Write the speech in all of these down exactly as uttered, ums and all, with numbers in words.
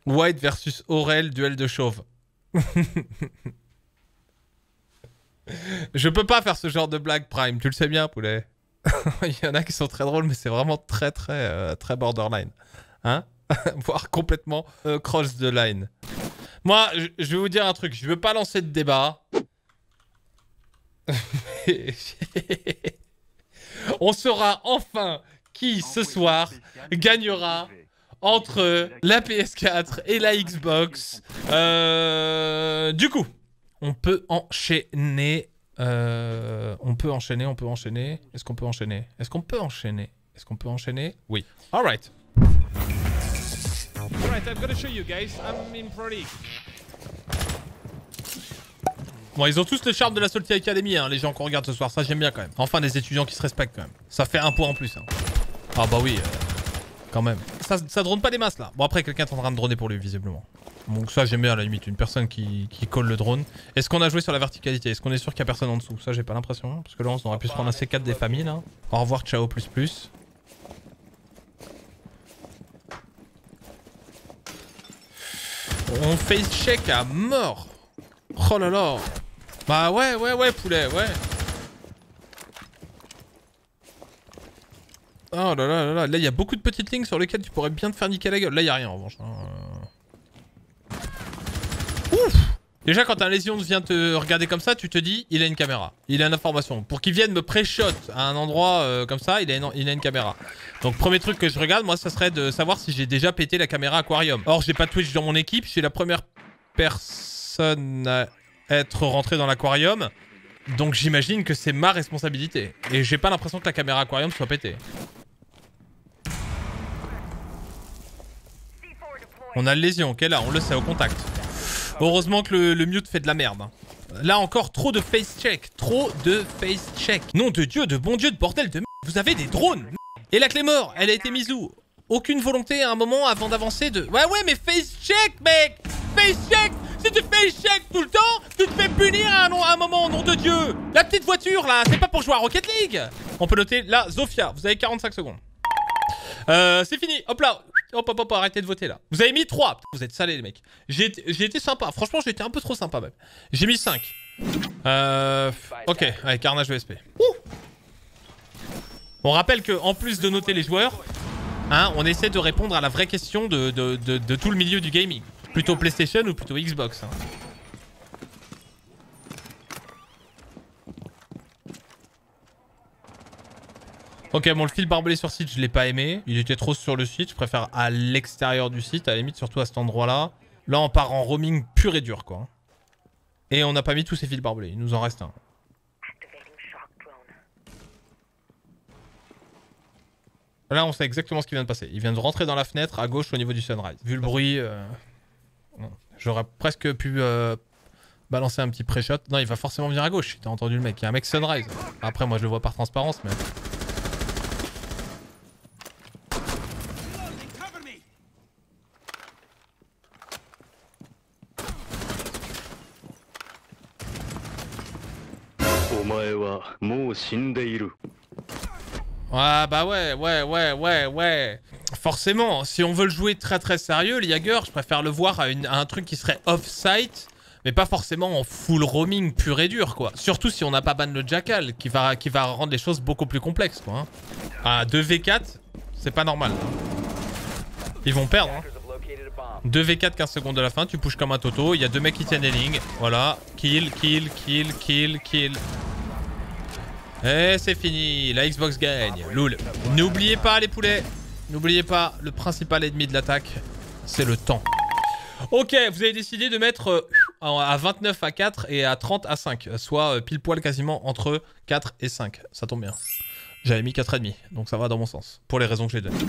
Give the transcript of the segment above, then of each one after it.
White versus Aurel, duel de chauve. Je peux pas faire ce genre de blague, Prime. Tu le sais bien, poulet. Il y en a qui sont très drôles, mais c'est vraiment très, très, euh, très borderline. Hein? Voire complètement euh, cross the line. Moi, je, je vais vous dire un truc. Je veux pas lancer de débat. On saura enfin qui, ce soir, gagnera entre la P S quatre et la Xbox. Euh, du coup, on peut enchaîner. Euh, on peut enchaîner, on peut enchaîner. Est-ce qu'on peut enchaîner? Est-ce qu'on peut enchaîner? Est-ce qu'on peut enchaîner? Oui. Alright. Alright, I'm gonna show you guys. I'm in Pro League. Bon, ils ont tous le charme de la Salty Academy, hein, les gens qu'on regarde ce soir. Ça, j'aime bien quand même. Enfin, des étudiants qui se respectent quand même. Ça fait un point en plus. Hein. Ah bah oui, euh, quand même. Ça, ça drone pas des masses là. Bon, après, quelqu'un est en train de droner pour lui, visiblement. Donc ça, j'aime bien à la limite. Une personne qui, qui colle le drone. Est-ce qu'on a joué sur la verticalité? Est-ce qu'on est sûr qu'il y a personne en dessous? Ça, j'ai pas l'impression. Parce que là, on aurait pu se prendre un C quatre des familles là. Au revoir, ciao, plus plus. On face check à mort. Oh là là. Bah ouais, ouais, ouais, poulet, ouais. Oh là là là là. Là, il y a beaucoup de petites lignes sur lesquelles tu pourrais bien te faire niquer la gueule. Là, il n'y a rien en revanche. Ouf. Déjà, quand un lésion vient te regarder comme ça, tu te dis, il a une caméra. Il a une information. Pour qu'il vienne me pré-shot à un endroit euh, comme ça, il a, une, il a une caméra. Donc, premier truc que je regarde, moi, ça serait de savoir si j'ai déjà pété la caméra aquarium. Or, j'ai pas Twitch dans mon équipe. Je suis la première personne à être rentrée dans l'aquarium. Donc, j'imagine que c'est ma responsabilité. Et j'ai pas l'impression que la caméra aquarium soit pétée. On a le lésion, ok, là, on le sait, au contact. Heureusement que le, le mute fait de la merde. Là encore, trop de face check. Trop de face check. Nom de Dieu, de bon Dieu, de bordel de merde. Vous avez des drones. Et la clé mort, elle a été mise où? Aucune volonté à un moment avant d'avancer de... Ouais, ouais, mais face check, mec. Face check. Si tu face check tout le temps, tu te fais punir à un, à un moment, nom de Dieu. La petite voiture, là, c'est pas pour jouer à Rocket League. On peut noter, là, Zofia, vous avez quarante-cinq secondes. Euh, c'est fini, hop là. Hop, hop, hop, arrêtez de voter là. Vous avez mis trois. Vous êtes salés les mecs. J'ai été sympa. Franchement, j'ai été un peu trop sympa même. J'ai mis cinq. Euh... Ok, allez, carnage E S P. Ouh. On rappelle que en plus de noter les joueurs, hein, on essaie de répondre à la vraie question de, de, de, de tout le milieu du gaming. Plutôt PlayStation ou plutôt Xbox, hein. Ok, bon, le fil barbelé sur site, je l'ai pas aimé. Il était trop sur le site. Je préfère à l'extérieur du site, à la limite, surtout à cet endroit-là. Là, on part en roaming pur et dur, quoi. Et on n'a pas mis tous ces fils barbelés. Il nous en reste un. Là, on sait exactement ce qui vient de passer. Il vient de rentrer dans la fenêtre à gauche au niveau du sunrise. Vu le bruit, euh... j'aurais presque pu euh, balancer un petit pré-shot. Non, il va forcément venir à gauche. T'as entendu le mec. Il y a un mec sunrise. Après, moi, je le vois par transparence, mais... Ah bah ouais, ouais, ouais, ouais, ouais. Forcément, si on veut le jouer très très sérieux, le Jagger, je préfère le voir à, une, à un truc qui serait off-site, mais pas forcément en full roaming pur et dur, quoi. Surtout si on n'a pas ban le Jackal, qui va, qui va rendre les choses beaucoup plus complexes, quoi. Hein. Ah, deux v quatre, c'est pas normal. Hein. Ils vont perdre, hein. deux v quatre, quinze secondes de la fin, tu pushes comme un toto, il y a deux mecs qui tiennent les lignes. Voilà, kill, kill, kill, kill, kill. Et c'est fini, la Xbox gagne. Loul. N'oubliez pas les poulets, n'oubliez pas, le principal ennemi de l'attaque, c'est le temps. Ok, vous avez décidé de mettre euh, à vingt-neuf à quatre et à trente à cinq. Soit euh, pile poil quasiment entre quatre et cinq. Ça tombe bien. J'avais mis quatre virgule cinq, donc ça va dans mon sens. Pour les raisons que j'ai données.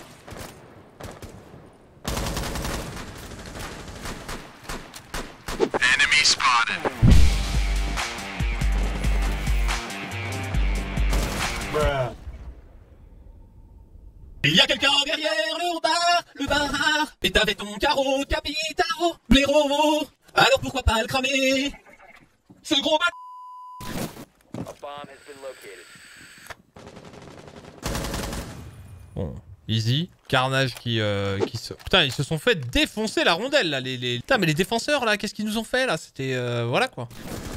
Enemy spotted. Il y a quelqu'un derrière le bar, le bar, et t'avais ton carreau, capitaro, blaireau, alors pourquoi pas le cramer, ce gros bat. Bon, Easy. Carnage qui, euh, qui se... Putain, ils se sont fait défoncer la rondelle, là. Les, les... Putain, mais les défenseurs, là, qu'est-ce qu'ils nous ont fait, là? C'était... Euh, voilà, quoi.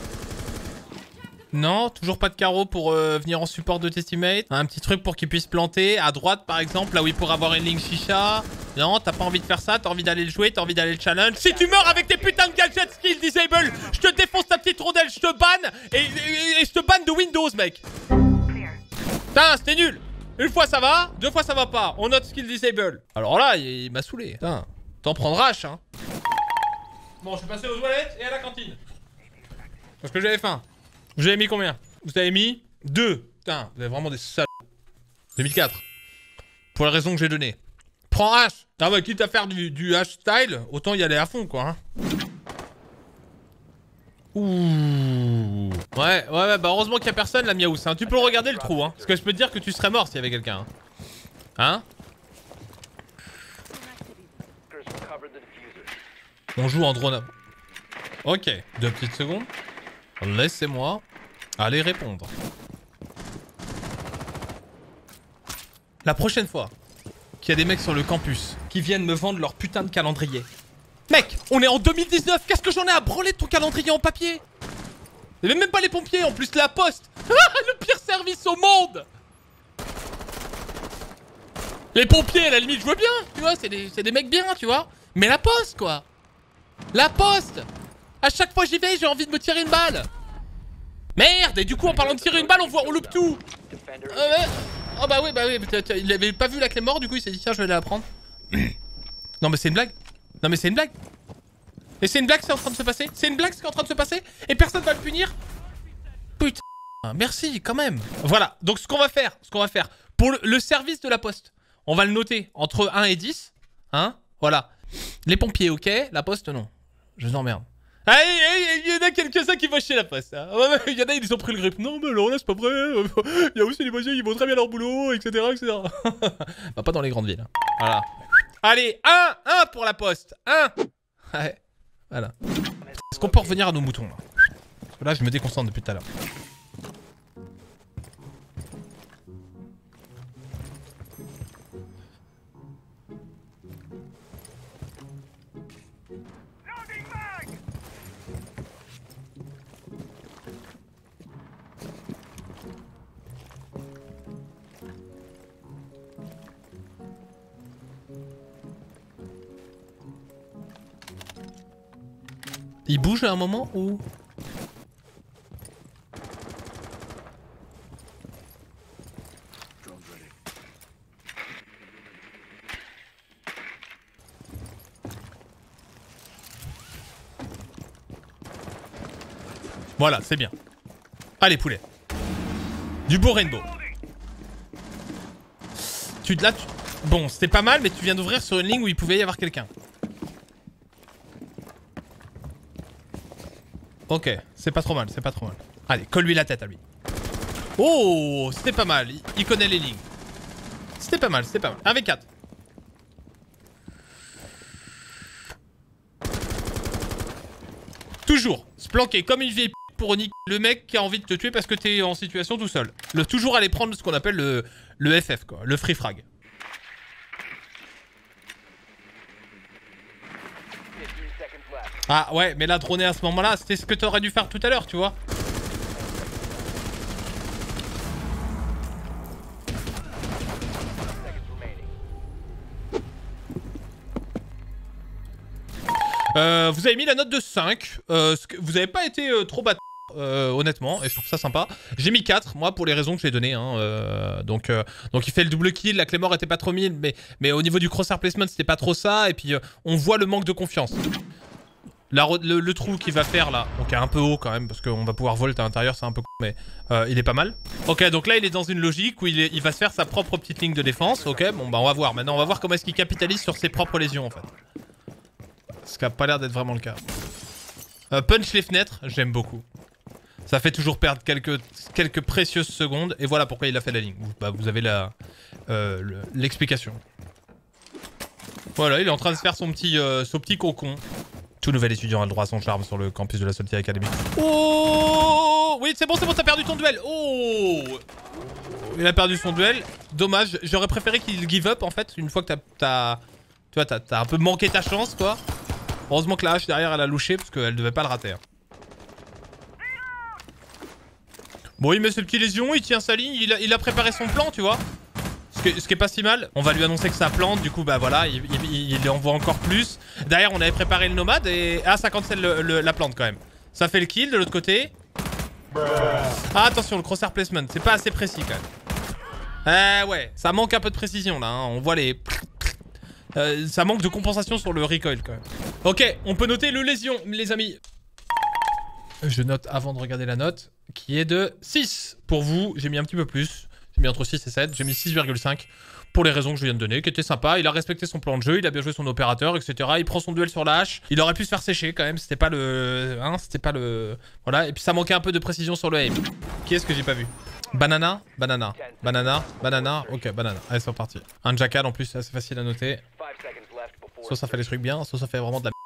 Non, toujours pas de carreau pour euh, venir en support de tes teammates. Un petit truc pour qu'ils puissent planter. À droite, par exemple, là où il pourrait avoir une ligne chicha. Non, t'as pas envie de faire ça. T'as envie d'aller le jouer. T'as envie d'aller le challenge. Si tu meurs avec tes putains de gadgets skill disable, je te défonce ta petite rondelle. Je te banne. Et, et, et je te banne de Windows, mec. Putain, c'était nul. Une fois ça va, deux fois ça va pas. On note skill disable. Alors là, il, il m'a saoulé. Putain, t'en prendras, hein. Bon, je vais passer aux toilettes et à la cantine. Parce que j'avais faim. Vous avez mis combien? Vous avez mis deux. Putain, vous avez vraiment des salauds. deux mille quatre. Pour la raison que j'ai donnée. Prends H. Ah bah, quitte à faire du, du H style, autant y aller à fond, quoi. Hein. Ouh. Ouais, ouais, ouais, bah heureusement qu'il y a personne, la miaousse. Hein. Tu peux regarder le trou, hein. Parce que je peux te dire que tu serais mort s'il y avait quelqu'un. Hein, hein. On joue en drone. Ok, deux petites secondes. Laissez-moi aller répondre. La prochaine fois qu'il y a des mecs sur le campus qui viennent me vendre leur putain de calendrier. Mec, on est en deux mille dix-neuf, qu'est-ce que j'en ai à branler de ton calendrier en papier? Il y avait même pas les pompiers, en plus la poste. Le pire service au monde. Les pompiers, à la limite, je veux bien, tu vois, c'est des, c'est des mecs bien, tu vois. Mais la poste, quoi. La poste. À chaque fois j'y vais, j'ai envie de me tirer une balle. Merde, et du coup en parlant de tirer une balle, on voit, on loupe tout. Euh, ouais. Oh bah oui, bah oui, il avait pas vu la clé mort, du coup il s'est dit tiens je vais aller la prendre. Non mais c'est une blague. Non mais c'est une blague. Et c'est une blague, c'est en train de se passer. C'est une blague, ce qui est en train de se passer. Et personne va le punir. Putain, merci quand même. Voilà, donc ce qu'on va faire, ce qu'on va faire pour le, le service de la poste, on va le noter entre un et dix. Hein, voilà. Les pompiers, ok. La poste, non. Je vous emmerde. Ah, il y en a quelques-uns qui vont chez la poste. Hein. Il y en a, ils ont pris le grip. Non, mais non, là, c'est pas vrai. Il y a aussi les voisins, ils vont très bien leur boulot, et cetera, et cetera. Bah, pas dans les grandes villes. Voilà. Allez, un, un pour la poste. un. Ouais, voilà. Est-ce qu'on peut revenir à nos moutons, là? Parce que là, je me déconcentre depuis tout à l'heure. Il bouge à un moment ou... Voilà, c'est bien. Allez, poulet. Du beau rainbow. Tu, là, tu... Bon, c'était pas mal, mais tu viens d'ouvrir sur une ligne où il pouvait y avoir quelqu'un. Ok, c'est pas trop mal, c'est pas trop mal. Allez, colle-lui la tête à lui. Oh, c'était pas mal. Il, il connaît les lignes. C'était pas mal, c'était pas mal. un v quatre. Toujours se planquer comme une vieille p pour niquer le mec qui a envie de te tuer parce que t'es en situation tout seul. Le, toujours aller prendre ce qu'on appelle le, le F F, quoi, le free frag. Ah ouais, mais là, droner à ce moment-là, c'était ce que t'aurais dû faire tout à l'heure, tu vois. Euh, vous avez mis la note de cinq. Euh, vous avez pas été euh, trop bâtard, euh, honnêtement, et je trouve ça sympa. J'ai mis quatre, moi, pour les raisons que j'ai données. Hein, euh, donc, euh, donc il fait le double kill, la Claymore était pas trop mille, mais, mais au niveau du crosshair placement, c'était pas trop ça. Et puis, euh, on voit le manque de confiance. La, le, le trou qu'il va faire là, donc est un peu haut quand même, parce qu'on va pouvoir volt à l'intérieur, c'est un peu con, mais euh, il est pas mal. Ok, donc là il est dans une logique où il, est, il va se faire sa propre petite ligne de défense. Ok, bon bah on va voir. Maintenant on va voir comment est-ce qu'il capitalise sur ses propres lésions en fait. Ce qui a pas l'air d'être vraiment le cas. Euh, punch les fenêtres, j'aime beaucoup. Ça fait toujours perdre quelques, quelques précieuses secondes. Et voilà pourquoi il a fait la ligne. Bah, vous avez la euh, l'explication. Voilà, il est en train de se faire son petit, euh, son petit cocon. Tout nouvel étudiant a le droit à son charme sur le campus de la Salty Academy. Oh oui, c'est bon, c'est bon, t'as perdu ton duel. Oh Il a perdu son duel. Dommage. J'aurais préféré qu'il give up en fait. Une fois que t'as... Tu vois, t'as un peu manqué ta chance quoi. Heureusement que la hache derrière elle a louché parce qu'elle devait pas le rater. Hein. Bon, il met ses petites lésions, il tient sa ligne, il a, il a préparé son plan, tu vois. Ce qui, ce qui est pas si mal. On va lui annoncer que ça plante, du coup, bah voilà, il, il, il envoie encore plus. Derrière, on avait préparé le nomade et... Ah, ça cancelle le, le, la plante quand même. Ça fait le kill de l'autre côté. Ah, attention, le crosshair placement, c'est pas assez précis quand même. Eh ouais, ça manque un peu de précision là, hein. On voit les... Euh, ça manque de compensation sur le recoil quand même. Ok, on peut noter le lésion, les amis. Je note avant de regarder la note, qui est de six. Pour vous, j'ai mis un petit peu plus. J'ai mis entre six et sept. J'ai mis six virgule cinq. Pour les raisons que je viens de donner, qui était sympa. Il a respecté son plan de jeu, il a bien joué son opérateur, et cetera. Il prend son duel sur la hache. Il aurait pu se faire sécher quand même. C'était pas le... Hein, c'était pas le... Voilà. Et puis ça manquait un peu de précision sur le aim. Qui est-ce que j'ai pas vu? Banana, banana, banana, banana, ok, banana. Allez, c'est reparti. Un jackal en plus, c'est assez facile à noter. Soit ça fait les trucs bien, soit ça fait vraiment de la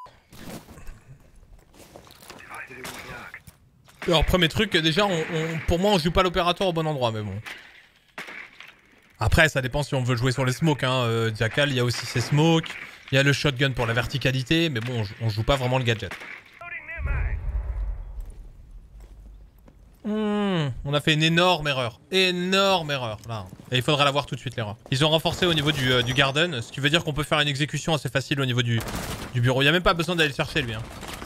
merde. Alors, premier truc, déjà, on, on, pour moi, on joue pas l'opérateur au bon endroit, mais bon. Après, ça dépend si on veut jouer sur les smokes. Hein. Euh, jackal, il y a aussi ses smokes. Il y a le shotgun pour la verticalité, mais bon, on, on joue pas vraiment le gadget. Mmh, on a fait une énorme erreur. Énorme erreur, là. Et il faudrait la voir tout de suite, l'erreur. Ils ont renforcé au niveau du, euh, du garden, ce qui veut dire qu'on peut faire une exécution assez facile au niveau du, du bureau. Il n'y a même pas besoin d'aller le chercher, lui. Hein.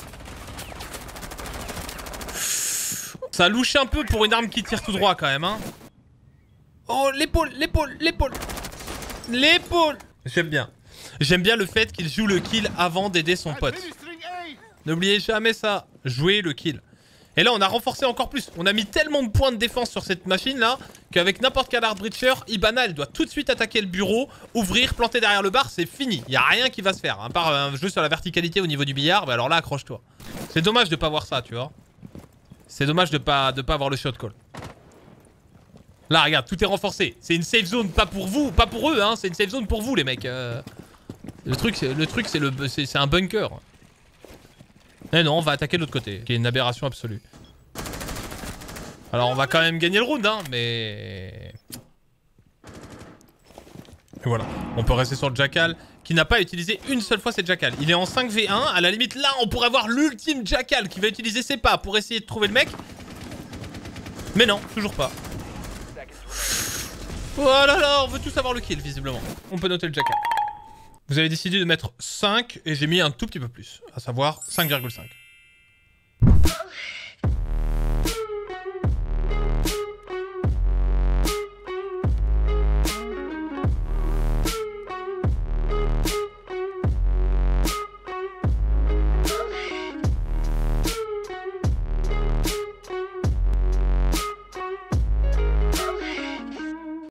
Ça a louché un peu pour une arme qui tire tout droit, quand même. Hein. Oh, l'épaule, l'épaule, l'épaule. L'épaule. J'aime bien. J'aime bien le fait qu'il joue le kill avant d'aider son pote. N'oubliez jamais ça. Jouer le kill. Et là, on a renforcé encore plus. On a mis tellement de points de défense sur cette machine-là qu'avec n'importe quel hard breacher, Ibana, elle doit tout de suite attaquer le bureau, ouvrir, planter derrière le bar, c'est fini. Il n'y a rien qui va se faire. À part un jeu sur la verticalité au niveau du billard, bah alors là, accroche-toi. C'est dommage de pas voir ça, tu vois. C'est dommage de pas, de pas avoir le shot call. Là, regarde, tout est renforcé. C'est une safe zone, pas pour vous, pas pour eux, hein. C'est une safe zone pour vous, les mecs. Euh... Le truc, le truc, c'est le, c'est un bunker. Eh non, on va attaquer de l'autre côté, qui est une aberration absolue. Alors on va quand même gagner le round, hein, mais... Et voilà, on peut rester sur le jackal, qui n'a pas utilisé une seule fois cette jackal. Il est en cinq v un, à la limite là on pourrait avoir l'ultime jackal qui va utiliser ses pas pour essayer de trouver le mec. Mais non, toujours pas. Oh là là, on veut tous avoir le kill visiblement. On peut noter le jackal. Vous avez décidé de mettre cinq et j'ai mis un tout petit peu plus, à savoir cinq virgule cinq.